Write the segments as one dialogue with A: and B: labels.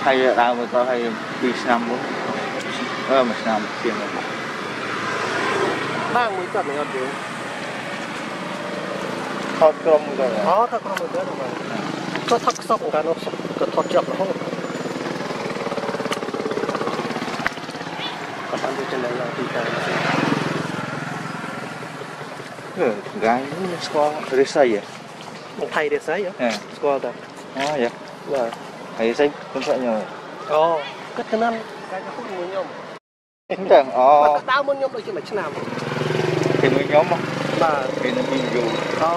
A: hay đào mà có hay bị năm muốn một năm tiền rồi
B: đang mới tuần này còn gì
A: thọt cơm rồi
B: đó thọt cơm rồi mà có thọt sọc cả nó có thọt chậm nó không còn ăn trên này là thịt
A: gái squaw resay
B: một thầy để sấy á squaw ta
A: vậy
B: rồi
A: thầy xây con sợ nhờ
B: cất cái ăn cái hút mùi nhom
A: chẳng
B: tao muốn nhom đôi chứ mà chứ nào
A: thì nuôi nhóm không
B: là
A: thì nó bị dù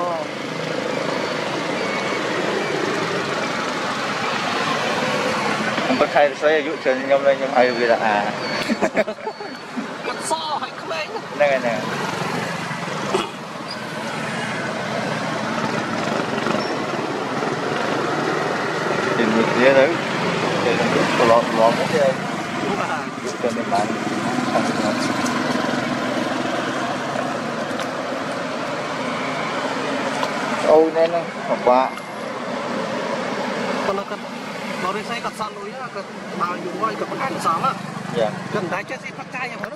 A: không có thay xây dụ chân nhóm đây nhóm ai vì là
B: cất so hay không anh
A: nè thì một kia đấy thì nó lọt cái kia cho nên bạn ôi nên nó quá
B: còn nó đi xây cắt sàn núi á cắt bao nhiêu voi cắt ăn sớm á gần đấy chơi gì phát cay vậy hả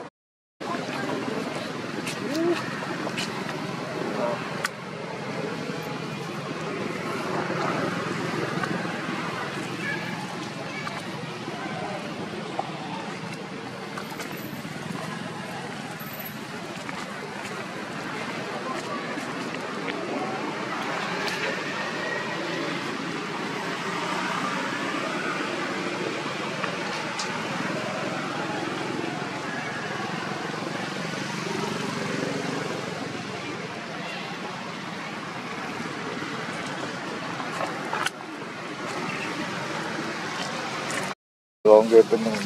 A: còn về bên mình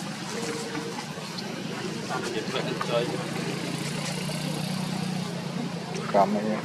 A: cầm này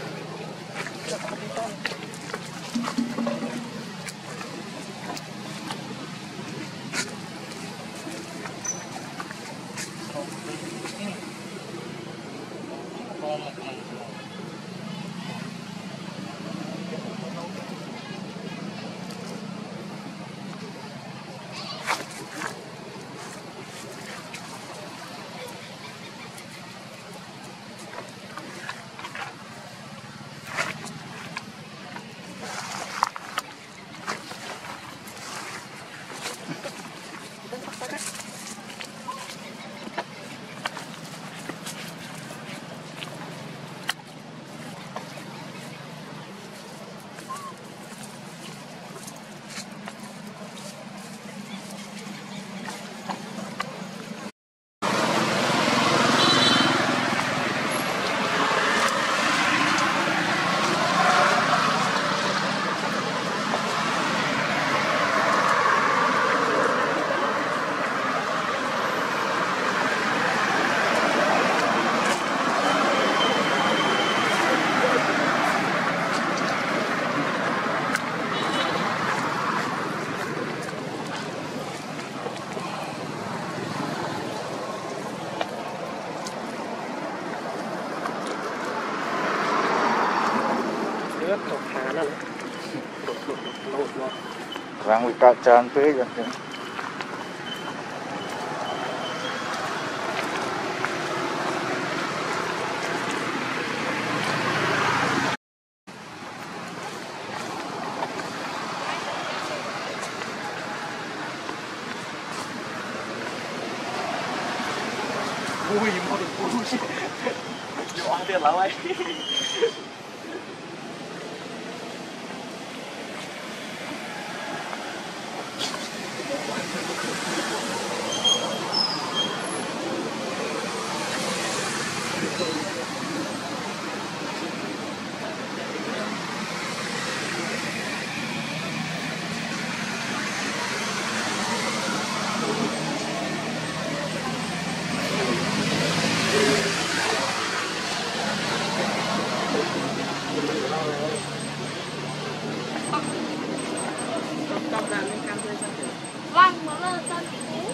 A: rang với cả tràn tới vậy
B: vui mà được vui nhiều ăn tiền lắm anh
C: Vâng, nó là sao chị Phú?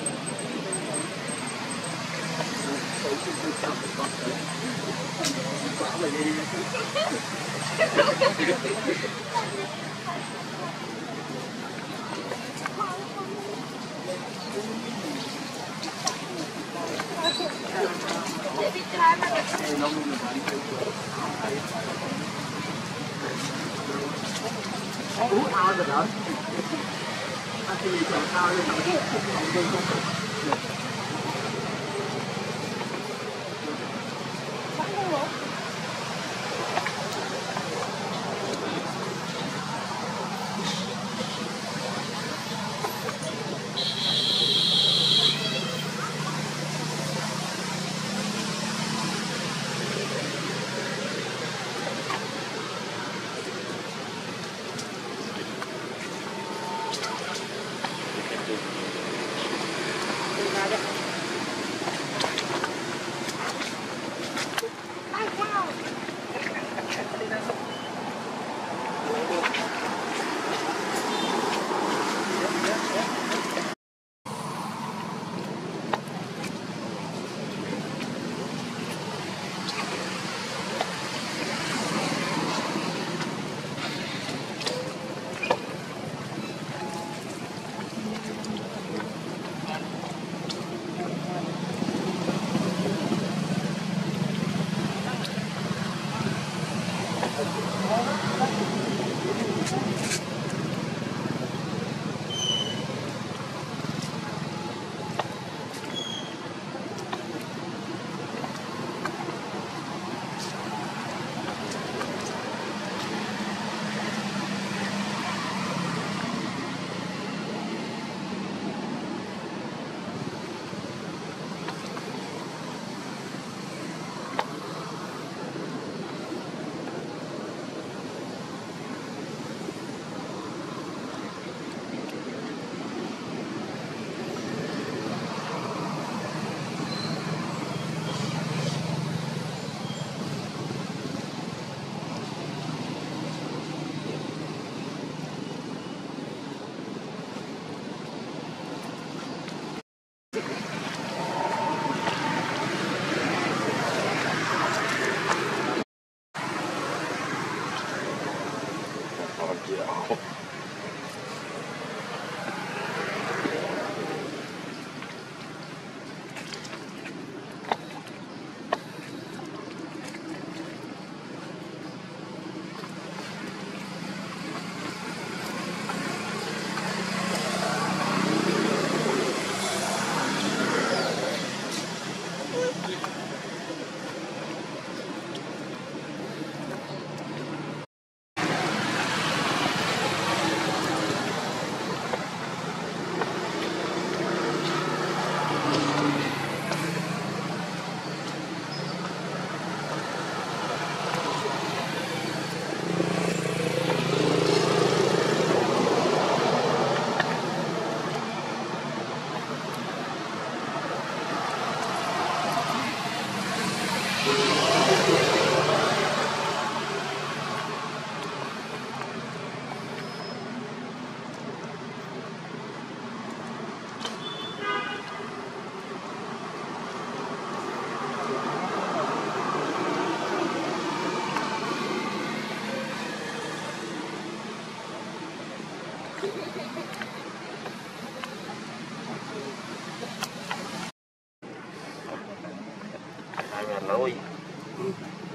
A: 2.000 lôi